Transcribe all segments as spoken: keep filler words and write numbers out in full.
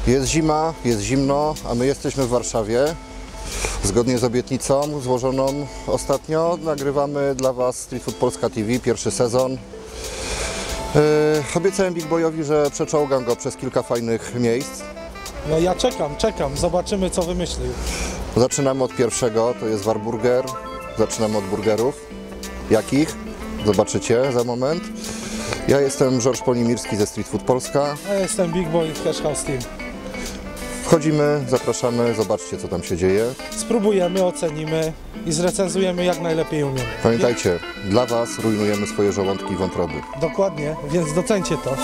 Jest zima, jest zimno, a my jesteśmy w Warszawie. Zgodnie z obietnicą złożoną ostatnio nagrywamy dla Was Street Food Polska T V, pierwszy sezon. Yy, obiecałem Big Boyowi, że przeczołgam go przez kilka fajnych miejsc. No ja czekam, czekam, zobaczymy co wymyślił. Zaczynamy od pierwszego, to jest Warburger. Zaczynamy od burgerów. Jakich? Zobaczycie za moment. Ja jestem George Polimirski ze Street Food Polska. Ja jestem Big Boy w Cash House Team. Wchodzimy, zapraszamy, zobaczcie co tam się dzieje. Spróbujemy, ocenimy i zrecenzujemy jak najlepiej umiemy. Pamiętajcie, dla Was rujnujemy swoje żołądki i wątroby. Dokładnie, więc docencie to.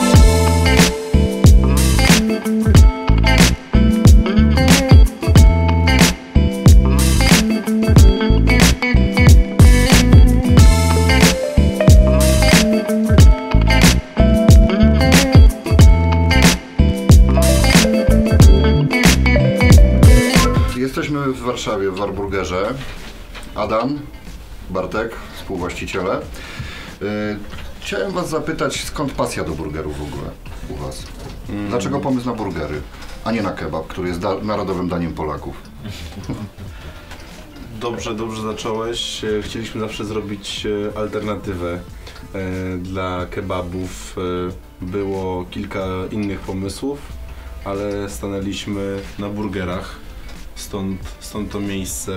Jesteśmy w Warszawie, w Warburgerze. Adam, Bartek, współwłaściciele. Yy, chciałem Was zapytać, skąd pasja do burgerów w ogóle u Was? Mm. Dlaczego pomysł na burgery, a nie na kebab, który jest da narodowym daniem Polaków? Dobrze, dobrze zacząłeś. Chcieliśmy zawsze zrobić alternatywę dla kebabów. Było kilka innych pomysłów, ale stanęliśmy na burgerach. Stąd, stąd to miejsce.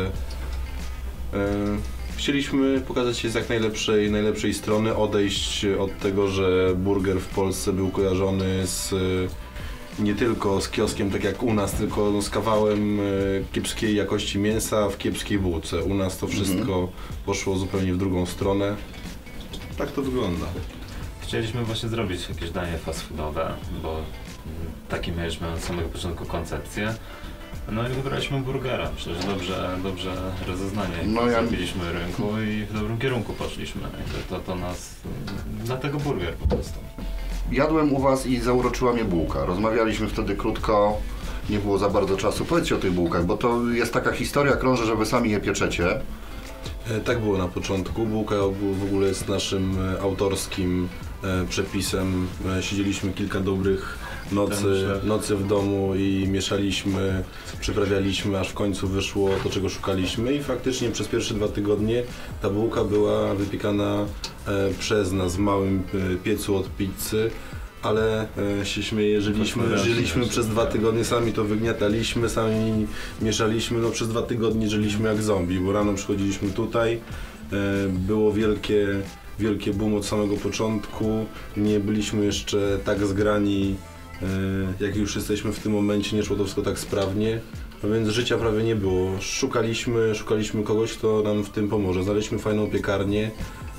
Chcieliśmy pokazać się z jak najlepszej, najlepszej strony, odejść od tego, że burger w Polsce był kojarzony z, nie tylko z kioskiem tak jak u nas, tylko z kawałem kiepskiej jakości mięsa w kiepskiej bułce. U nas to wszystko mhm. poszło zupełnie w drugą stronę. Tak to wygląda. Chcieliśmy właśnie zrobić jakieś danie fast foodowe, bo taki mieliśmy od samego początku koncepcję. No i wybraliśmy burgera. Przecież dobrze, dobrze rozeznanie no ja... zrobiliśmy rynku i w dobrym kierunku poszliśmy. To, to nas, dlatego burger po prostu. Jadłem u Was i zauroczyła mnie bułka. Rozmawialiśmy wtedy krótko, nie było za bardzo czasu. Powiedzcie o tych bułkach, bo to jest taka historia, krąży, że Wy sami je pieczecie. Tak było na początku. Bułka w ogóle jest naszym autorskim przepisem. Siedzieliśmy kilka dobrych nocy, nocy w domu i mieszaliśmy, przyprawialiśmy, aż w końcu wyszło to, czego szukaliśmy i faktycznie przez pierwsze dwa tygodnie ta bułka była wypiekana przez nas w małym piecu od pizzy, ale się śmieję, żyliśmy, żyliśmy przez dwa tygodnie, sami to wygniataliśmy, sami mieszaliśmy, no przez dwa tygodnie żyliśmy jak zombie, bo rano przychodziliśmy tutaj, było wielkie wielkie boom od samego początku, nie byliśmy jeszcze tak zgrani, jak już jesteśmy w tym momencie, nie szło to wszystko tak sprawnie, a więc życia prawie nie było. Szukaliśmy, szukaliśmy kogoś, kto nam w tym pomoże. Znaleźliśmy fajną piekarnię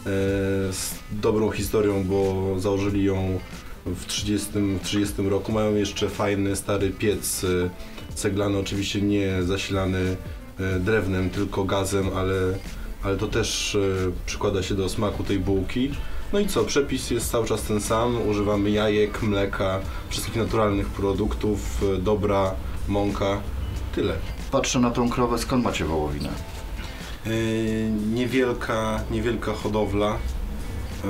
z dobrą historią, bo założyli ją w trzydziestym roku. Mają jeszcze fajny, stary piec ceglany, oczywiście nie zasilany drewnem, tylko gazem, ale ale to też y, przykłada się do smaku tej bułki. No i co, przepis jest cały czas ten sam, używamy jajek, mleka, wszystkich naturalnych produktów, y, dobra mąka, tyle. Patrzę na tą krowę, skąd macie wołowinę? Yy, niewielka, niewielka hodowla. Yy,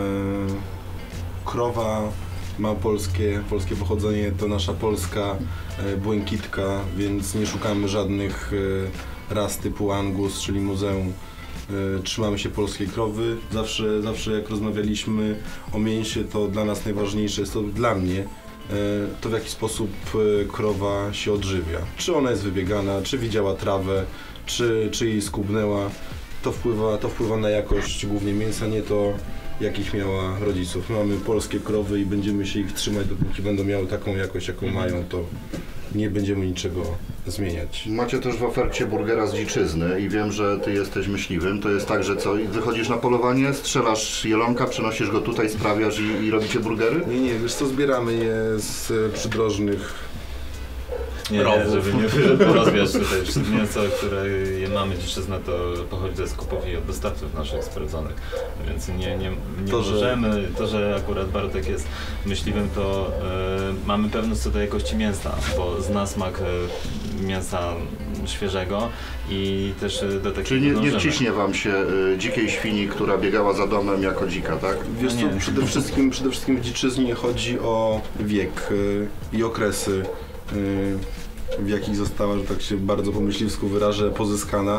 krowa ma polskie, polskie pochodzenie, to nasza polska yy, błękitka, więc nie szukamy żadnych yy, ras typu Angus, czyli muzeum. Trzymamy się polskiej krowy. Zawsze, zawsze jak rozmawialiśmy o mięsie, to dla nas najważniejsze jest to, dla mnie, to w jaki sposób krowa się odżywia. Czy ona jest wybiegana, czy widziała trawę, czy, czy jej skubnęła. To wpływa, to wpływa na jakość głównie mięsa, nie to jakich miała rodziców. My mamy polskie krowy i będziemy się ich trzymać, dopóki będą miały taką jakość, jaką mają, to nie będziemy niczego zmieniać. Macie też w ofercie burgera z dziczyzny i wiem, że Ty jesteś myśliwym. To jest tak, że co, wychodzisz na polowanie, strzelasz jelonka, przenosisz go tutaj, sprawiasz i, i robicie burgery? Nie, nie, wiesz co, zbieramy je z przydrożnych Nie, nie, żeby nie rozwiać tutaj mięso, które je mamy dziczyznę, to pochodzi ze skupów i od dostawców naszych sprawdzonych, więc nie, nie, nie to, możemy, że... to, że akurat Bartek jest myśliwym, to y, mamy pewność co do jakości mięsa, bo zna smak y, mięsa świeżego i też do takiego Czyli nie, nie wciśnie Wam się y, dzikiej świni, która biegała za domem jako dzika, tak? Wiesz co, przede wszystkim, przede wszystkim w dziczyznie chodzi o wiek y, i okresy. w jakich została, że tak się bardzo po myśliwsku wyrażę, pozyskana.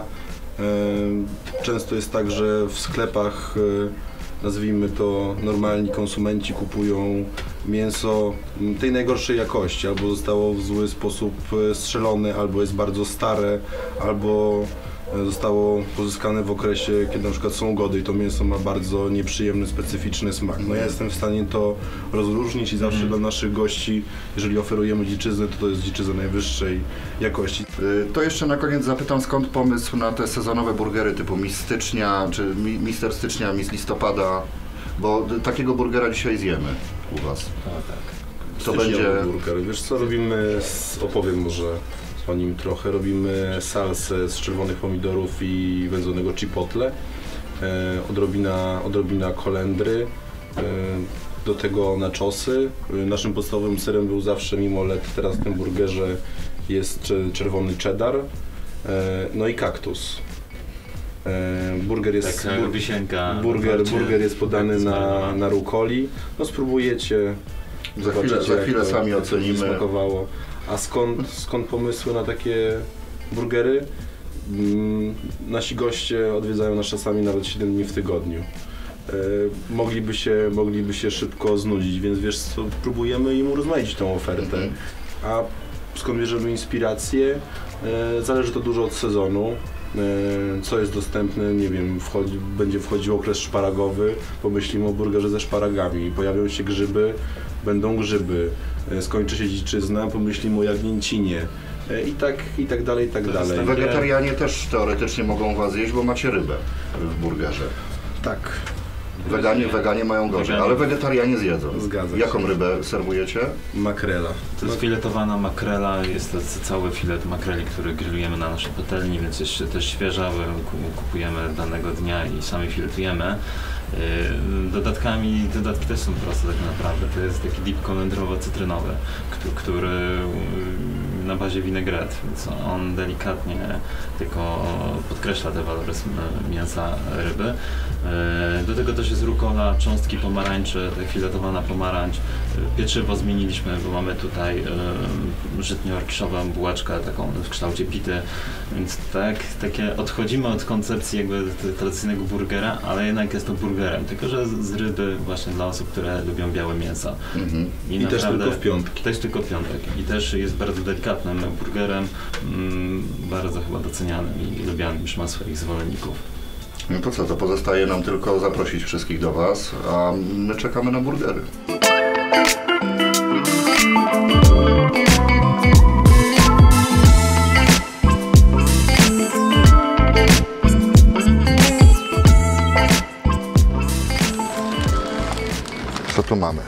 Często jest tak, że w sklepach, nazwijmy to, normalni konsumenci kupują mięso tej najgorszej jakości, albo zostało w zły sposób strzelone, albo jest bardzo stare, albo zostało pozyskane w okresie, kiedy na przykład są gody i to mięso ma bardzo nieprzyjemny, specyficzny smak. No ja jestem w stanie to rozróżnić i zawsze mm. dla naszych gości, jeżeli oferujemy dziczyznę, to to jest dziczyzna najwyższej jakości. To jeszcze na koniec zapytam, skąd pomysł na te sezonowe burgery typu Miss Stycznia, czy Mister Stycznia, Miss Listopada, bo takiego burgera dzisiaj zjemy u Was. O, tak. To będzie burger. Wiesz co, robimy, opowiem może o nim trochę. Robimy salsę z czerwonych pomidorów i wędzonego chipotle, e, odrobina, odrobina kolendry, e, do tego nachosy. Naszym podstawowym serem był zawsze mimolet, teraz w tym burgerze jest czerwony cheddar, e, no i kaktus. E, burger jest, tak, wisienka, burger, burger jest podany na, na rukoli. No spróbujecie, za chwilę, za chwilę sami jak ocenimy. Smakowało. A skąd, skąd pomysły na takie burgery? Mm, nasi goście odwiedzają nas czasami nawet siedem dni w tygodniu. E, mogliby, się, mogliby się szybko znudzić, więc wiesz co, próbujemy im urozmaicić tą ofertę. Mhm. A skąd bierzemy inspirację? E, zależy to dużo od sezonu. E, co jest dostępne, nie wiem, wchodzi, będzie wchodził okres szparagowy, pomyślimy o burgerze ze szparagami, pojawią się grzyby, będą grzyby, e, skończy się dziczyzna, pomyślimy o jagnięcinie e, i tak, i tak dalej, i tak dalej. Wegetarianie też teoretycznie mogą Was jeść, bo macie rybę w burgerze. Tak. Weganie, weganie mają gorzej, ale wegetarianie zjedzą. Zgadza się. Jaką rybę serwujecie? Makrela. To jest filetowana makrela, jest to cały filet makreli, który grillujemy na naszej patelni, więc jeszcze też świeża, kupujemy danego dnia i sami filetujemy. Dodatkami, dodatki też są proste tak naprawdę, to jest taki dip kolendrowo-cytrynowy, który na bazie winegret, więc on delikatnie tylko podkreśla te walory mięsa ryby. Do tego też jest rukola, cząstki pomarańczy, filetowana pomarańcz. Pieczywo zmieniliśmy, bo mamy tutaj żytnio-orkiszową bułeczkę taką w kształcie pity, więc tak, takie odchodzimy od koncepcji jakby tradycyjnego burgera, ale jednak jest to burgerem, tylko że z ryby właśnie dla osób, które lubią białe mięsa. Mhm. I, I też tylko w piątki. Też tylko w piątek. I też jest bardzo delikatnym burgerem, mm, bardzo chyba docenianym i lubianym, już ma swoich zwolenników. No to co, to pozostaje nam tylko zaprosić wszystkich do Was, a my czekamy na burgery. Co tu mamy?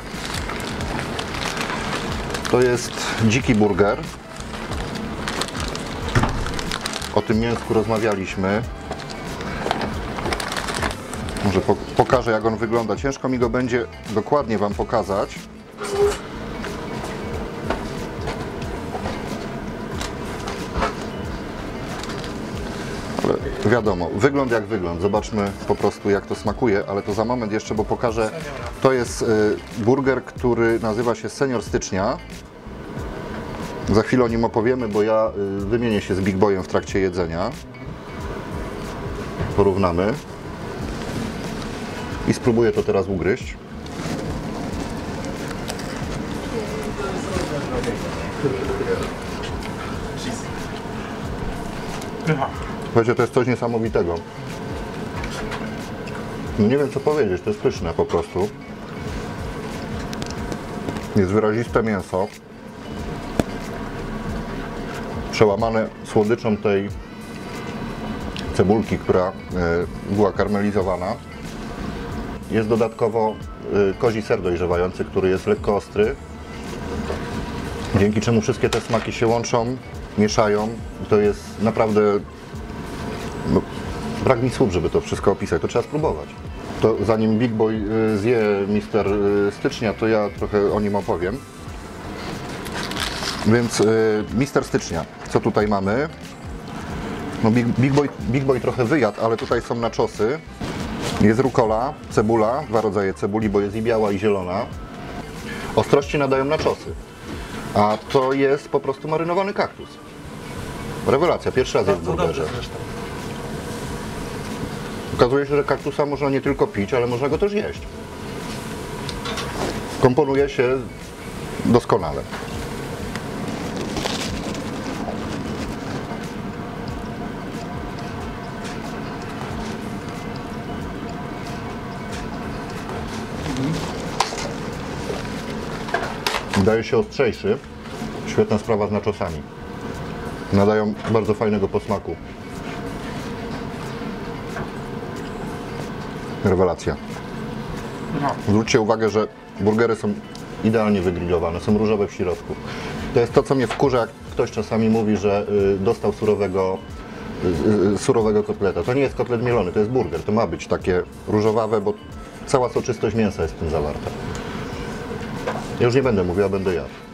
To jest dziki burger. O tym mięsku rozmawialiśmy. Może po, pokażę, jak on wygląda. Ciężko mi go będzie dokładnie Wam pokazać. Ale wiadomo, wygląd jak wygląd. Zobaczmy po prostu, jak to smakuje, ale to za moment jeszcze, bo pokażę. To jest y, burger, który nazywa się Senior Stycznia. Za chwilę o nim opowiemy, bo ja y, wymienię się z Big Boyem w trakcie jedzenia. Porównamy. I spróbuję to teraz ugryźć. Słuchajcie, to jest coś niesamowitego. No nie wiem, co powiedzieć, to jest pyszne po prostu. Jest wyraziste mięso. Przełamane słodyczą tej cebulki, która była karmelizowana. Jest dodatkowo kozi ser dojrzewający, który jest lekko ostry, dzięki czemu wszystkie te smaki się łączą, mieszają. To jest naprawdę... No, brak mi słów, żeby to wszystko opisać, to trzeba spróbować. To zanim Big Boy zje Mister Stycznia, to ja trochę o nim opowiem. Więc Mister Stycznia, co tutaj mamy? No Big, Big, Boy, Big Boy trochę wyjadł, ale tutaj są nachosy. Jest rukola, cebula, dwa rodzaje cebuli, bo jest i biała, i zielona. Ostrości nadają nachosy. A to jest po prostu marynowany kaktus. Rewelacja, pierwszy raz jest w Bardzo dobrze burgerze. zresztą. Okazuje się, że kaktusa można nie tylko pić, ale można go też jeść. Komponuje się doskonale. Wydaje się ostrzejszy. Świetna sprawa z nachosami. Nadają bardzo fajnego posmaku. Rewelacja. Zwróćcie uwagę, że burgery są idealnie wygrillowane, są różowe w środku. To jest to, co mnie wkurza, jak ktoś czasami mówi, że y, dostał surowego, y, y, surowego kotleta. To nie jest kotlet mielony, to jest burger. To ma być takie różowawe, bo cała soczystość mięsa jest w tym zawarta. Ja już nie będę mówił, a będę jadł.